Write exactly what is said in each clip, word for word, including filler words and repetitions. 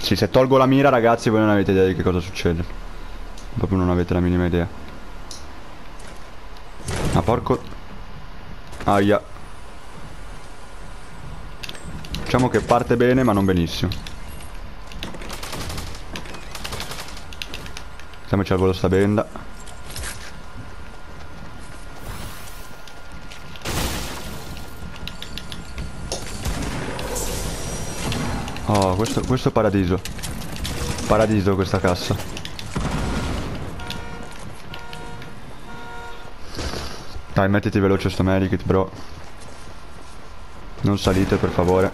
Sì, se tolgo la mira, ragazzi, voi non avete idea di che cosa succede. Proprio non avete la minima idea. Ma porco... Aia. Diciamo che parte bene, ma non benissimo. Mettiamoci al volo sta benda. Oh, questo, questo è paradiso. Paradiso questa cassa. Dai, mettiti veloce sto medikit, bro. Non salite, per favore.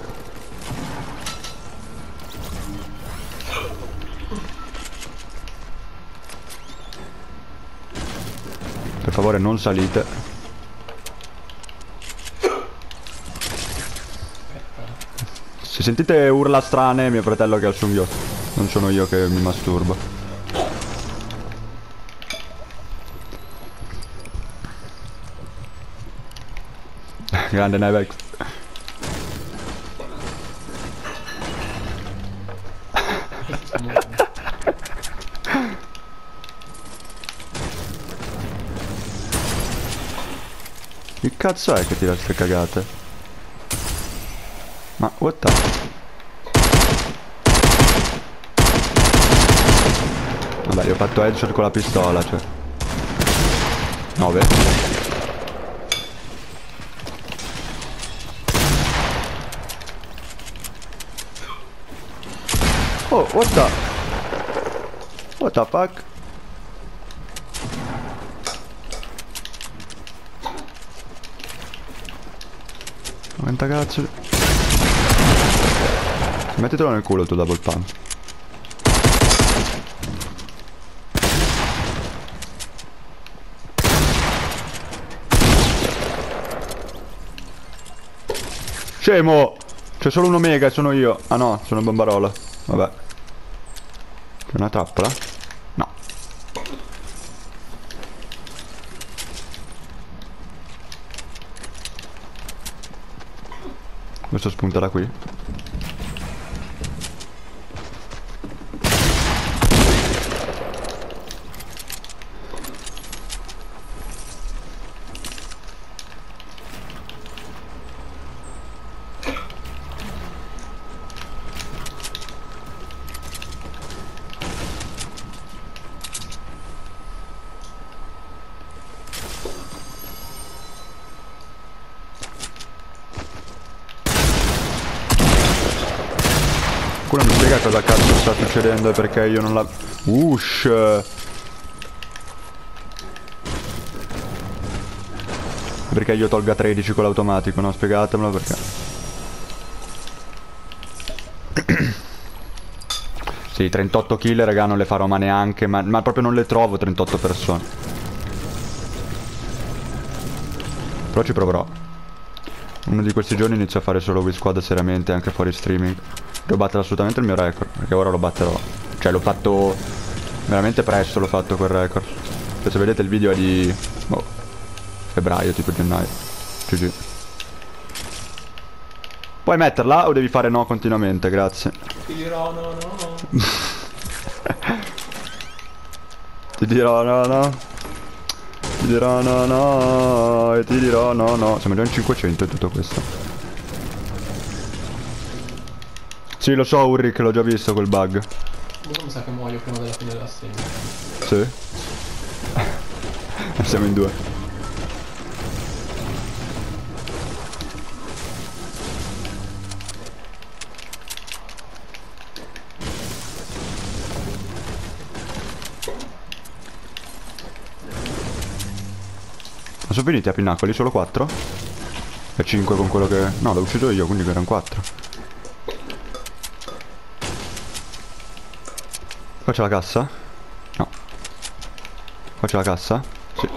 Per favore, non salite. Se sentite urla strane, è mio fratello che ha il sunghiotto. Non sono io che mi masturbo. Grande Nevex. Che cazzo è che tira ste cagate? Ma what the... Vabbè, gli ho fatto headshot con la pistola, cioè. nove. Oh, what the... What the fuck? Quanta cazzo... Mettetelo nel culo il tuo double pump. Scemo! C'è solo un omega e sono io. Ah no, sono bombarola. Vabbè. C'è una trappola? No. Questo spunta da qui. Qualcuno mi spiega cosa cazzo sta succedendo e perché io non la... Ush! Perché io tolga tredici con l'automatico, no? Spiegatemelo perché. Sì, trentotto kill, raga, non le farò ma neanche, ma, ma proprio non le trovo trentotto persone. Però ci proverò. Uno di questi giorni inizio a fare solo Wii Squad seriamente, anche fuori streaming. Devo battere assolutamente il mio record, perché ora lo batterò. Cioè l'ho fatto veramente presto, l'ho fatto quel record. Se vedete il video è di... boh, febbraio, tipo gennaio. G G. Puoi metterla o devi fare no continuamente? Grazie. Ti dirò no no. Ti dirò no no. Ti dirò no no. E ti dirò no no. Siamo già in cinquecento e tutto questo. Sì, lo so, Ulrich, l'ho già visto quel bug. Comunque mi sa che muoio prima della fine della stream. Sì. Siamo in due. Ma sono finiti a pinnacoli? Solo quattro? E cinque con quello che... no, l'ho ucciso io, quindi erano quattro. Qua c'è la cassa? No. Qua c'è la cassa? Sì.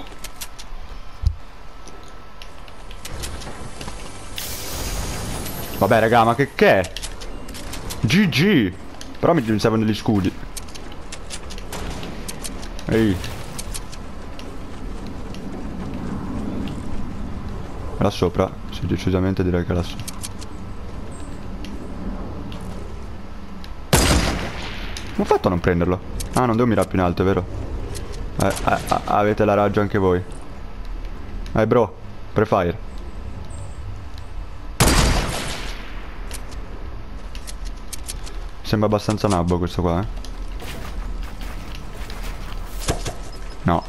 Vabbè raga, ma che che è? G G. Però mi servono degli scudi. Ehi. È là sopra. Sì, decisamente direi che è là sopra. ho fatto a non prenderlo? Ah, non devo mirare più in alto, è vero? Eh, eh, eh, avete la raggio anche voi. Eh, bro, prefire. Sembra abbastanza nabbo questo qua, eh. No.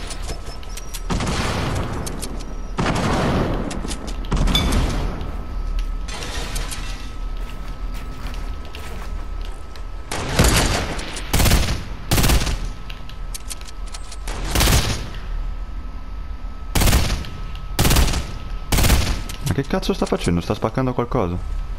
Ma che cazzo sta facendo? Sta spaccando qualcosa?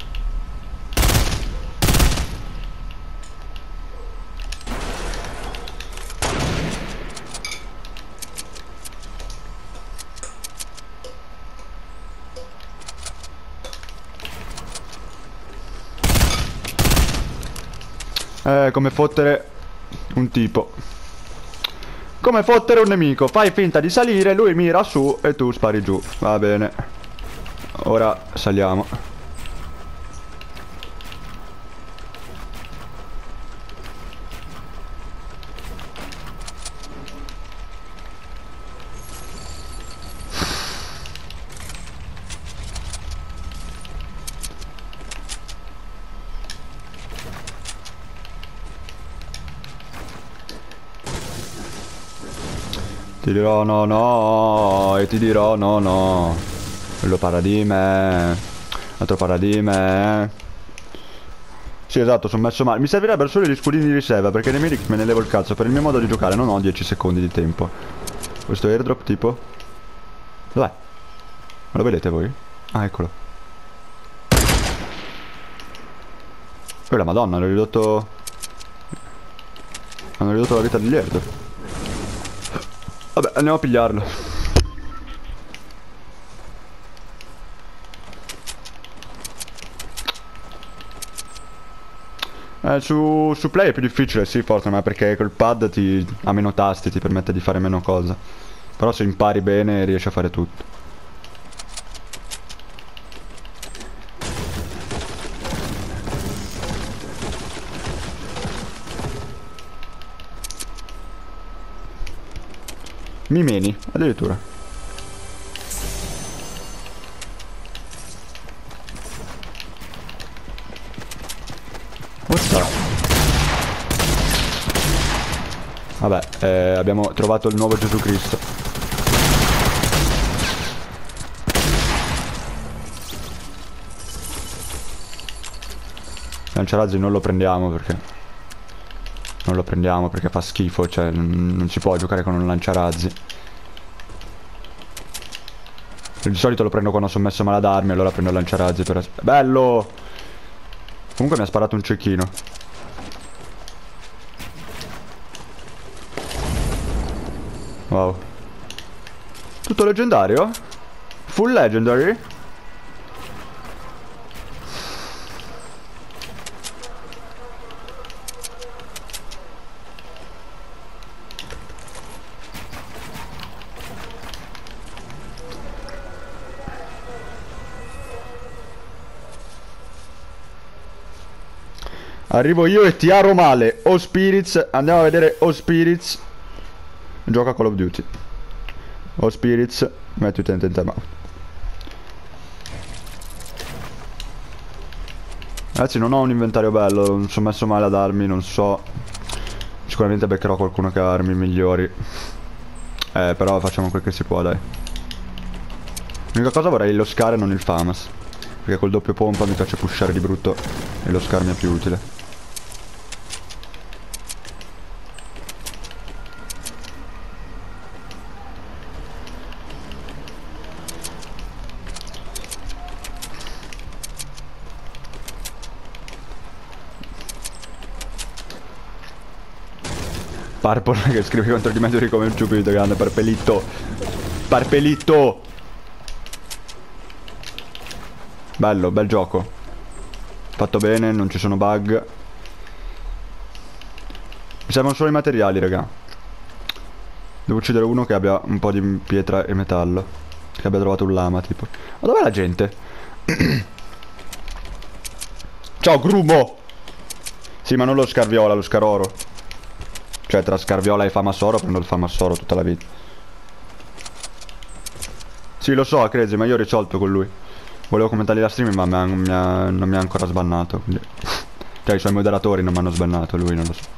Eh, come fottere un tipo. Come fottere un nemico. Fai finta di salire, lui mira su e tu spari giù. Va bene. Ora saliamo. Ti dirò no no e ti dirò no no. Quello parla di me. L'altro parla di me. Sì, esatto, sono messo male. Mi servirebbero solo gli scudini di riserva, perché nei miei me ne levo il cazzo. Per il mio modo di giocare non ho dieci secondi di tempo. Questo airdrop tipo. Dov'è? Ma lo vedete voi? Ah, eccolo. Quella madonna, hanno ridotto. Hanno ridotto la vita degli airdrop. Vabbè, andiamo a pigliarlo. Eh, su, su Play è più difficile, sì, forse, ma perché col pad ti ha meno tasti, ti permette di fare meno cose. Però se impari bene riesci a fare tutto. Mi meni, addirittura. What's up? Vabbè, eh, abbiamo trovato il nuovo Gesù Cristo. Lanciarazzi non lo prendiamo perché... Non lo prendiamo perché fa schifo, cioè non, non si può giocare con un lanciarazzi. Di solito lo prendo quando sono messo male ad armi, allora prendo il lanciarazzi per... Bello! Comunque mi ha sparato un cecchino. Wow. Tutto leggendario? Full legendary? Arrivo io e ti aro male. O Spirits, andiamo a vedere O Spirits. Gioca Call of Duty. O Spirits, metti utente in timeout. Ragazzi, non ho un inventario bello, non sono messo male ad armi, non so. Sicuramente beccherò qualcuno che ha armi migliori. Eh, però facciamo quel che si può, dai. L'unica cosa vorrei lo Scar e non il Famas. Perché col doppio pompa mi piace pushare di brutto e lo Scar mi è più utile. Purple che scrive contro di me tu come un ciupito grande. Parpelitto. Parpelitto. Bello, bel gioco. Fatto bene, non ci sono bug. Mi servono solo i materiali, raga. Devo uccidere uno che abbia un po' di pietra e metallo. Che abbia trovato un lama, tipo. Ma dov'è la gente? Ciao, Grumo. Sì, ma non lo scarviola, lo scaroro. Cioè, tra scarviola e famassoro prendo il famassoro tutta la vita. Sì, lo so, Crazy, ma io ho risolto con lui. Volevo commentargli la stream, ma mi ha- mi ha- non mi ha ancora sbannato. Quindi... cioè, i suoi moderatori non mi hanno sbannato, lui non lo so.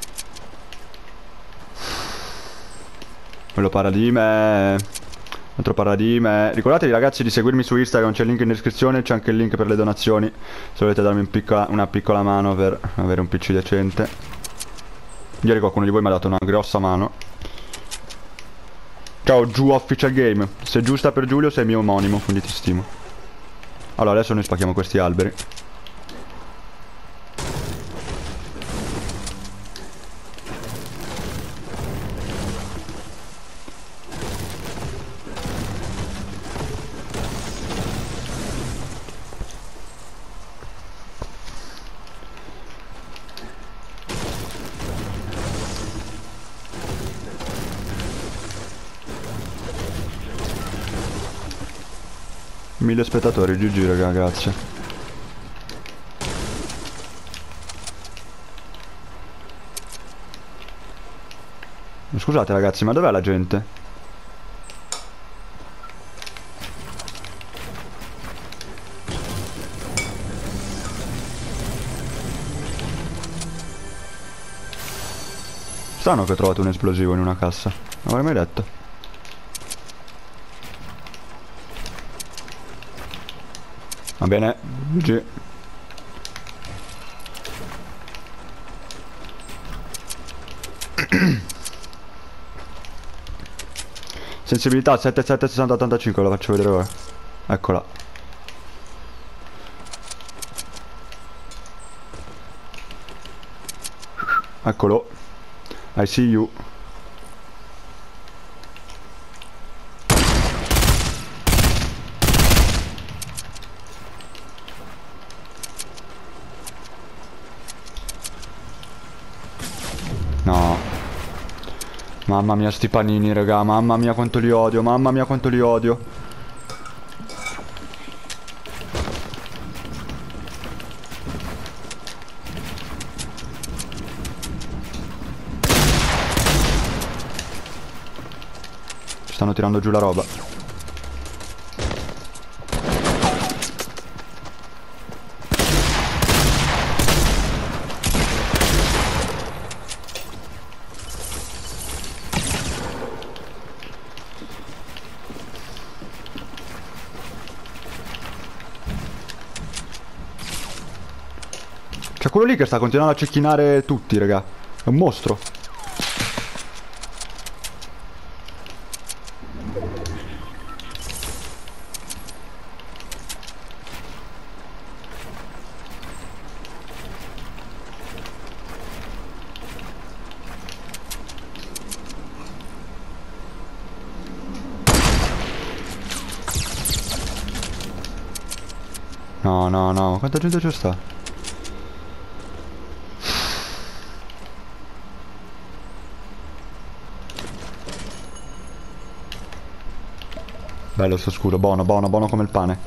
Quello parla di me. Altro parla di me. Ricordatevi, ragazzi, di seguirmi su Instagram, c'è il link in descrizione, c'è anche il link per le donazioni. Se volete darmi un piccola, una piccola mano per avere un P C decente. Ieri qualcuno di voi mi ha dato una grossa mano. Ciao, Giù Official Game. Se giusta per Giulio sei mio omonimo, quindi ti stimo. Allora, adesso noi spacchiamo questi alberi. Mille spettatori, G G raga, grazie. Scusate ragazzi, ma dov'è la gente? Strano che ho trovato un esplosivo in una cassa. Non l'avrei mai detto. Va bene, G G. Sensibilità settantasette sessanta ottantacinque, la faccio vedere ora. Eccola. Eccolo. I see you. No. Mamma mia sti panini raga, mamma mia quanto li odio, mamma mia quanto li odio. Ci stanno tirando giù la roba. C'è quello lì che sta continuando a cecchinare tutti, raga. È un mostro. No, no, no. Quanta gente c'è sta? Bello sto scudo, buono, buono, buono come il pane.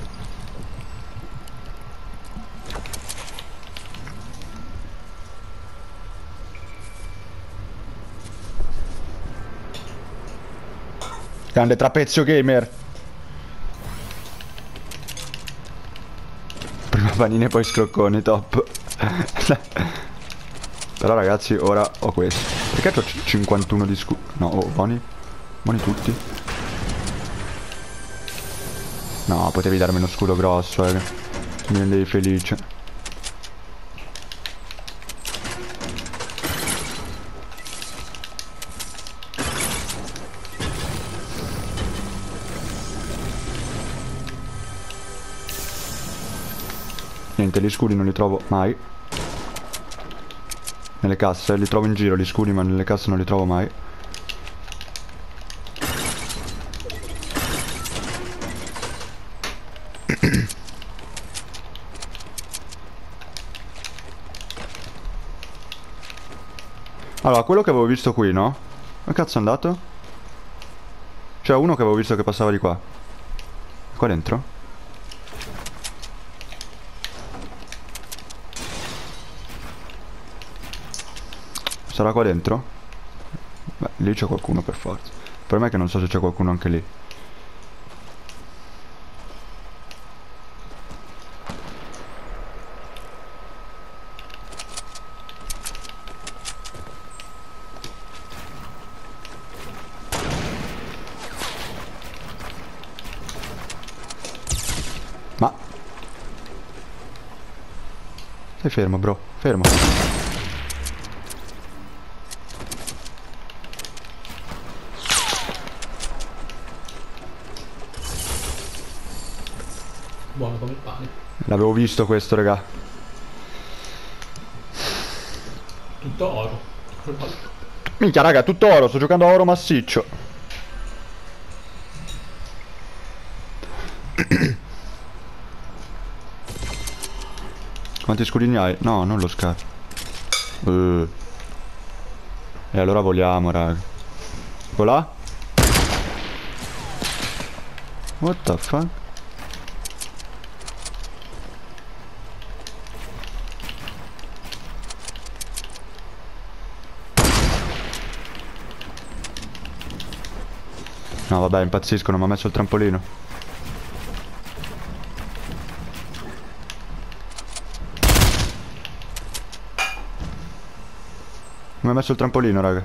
Grande trapezio gamer. Prima panini e poi scrocconi, top. Però ragazzi, ora ho questo. Perché ho cinquantuno di scudo? No, oh, buoni. Buoni tutti. No, potevi darmi uno scudo grosso, eh. Mi rendevi felice. Niente, gli scudi non li trovo mai. Nelle casse, li trovo in giro gli scudi, ma nelle casse non li trovo mai. Allora, quello che avevo visto qui, no? Dove cazzo è andato? C'è uno che avevo visto che passava di qua. Qua dentro? Sarà qua dentro? Beh, lì c'è qualcuno per forza. Il problema è che non so se c'è qualcuno anche lì. Ma stai fermo, bro, fermo. Buono come il pane. L'avevo visto questo, raga. Tutto oro. Minchia, raga, tutto oro, sto giocando a oro massiccio. Quanti scudini hai? No, non lo scarto. Uh. E allora voliamo, raga. Volà? What the fuck? No, vabbè, impazziscono, mi ha messo il trampolino. Mi ha messo il trampolino, raga.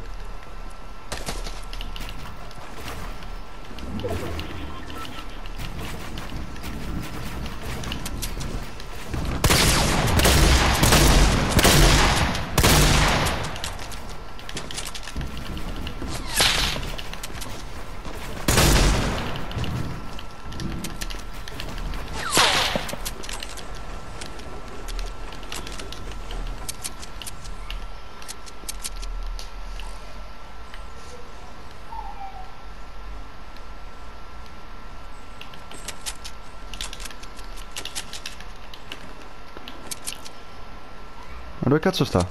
Ma dove cazzo sta?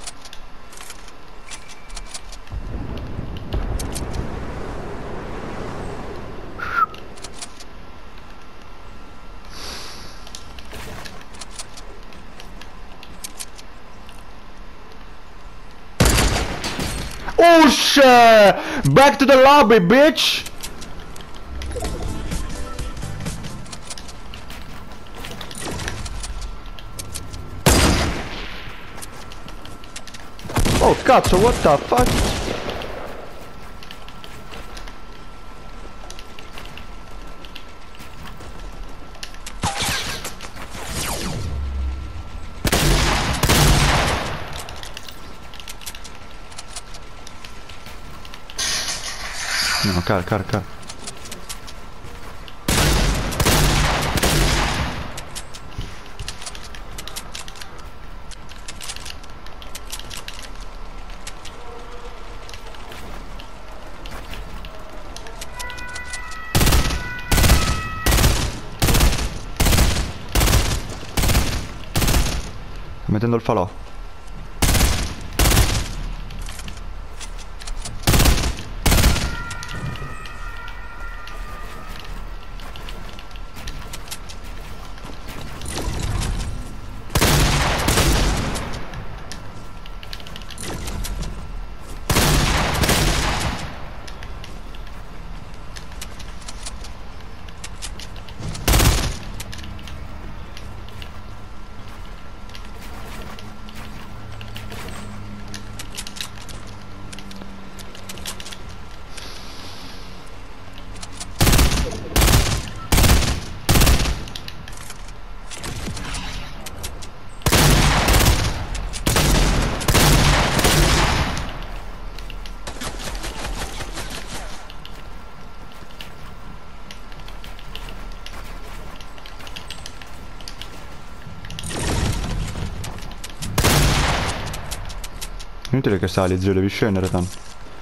Oh shit! Back to the lobby, bitch! Oh cazzo, what the fuck? No, car, car, car. Sto mettendo il falò. Inutile che sali, zio, devi scendere tanto.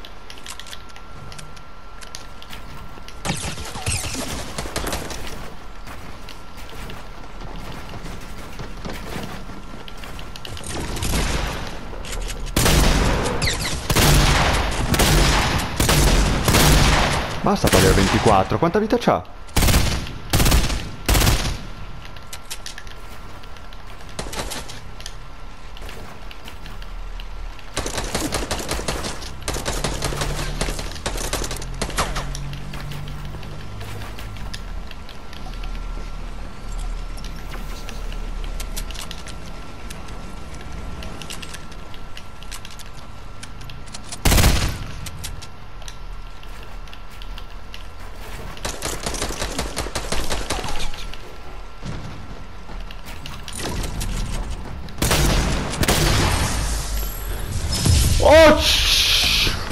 Basta togliere ventiquattro, quanta vita c'ha?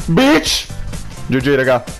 Bitch! G G raga.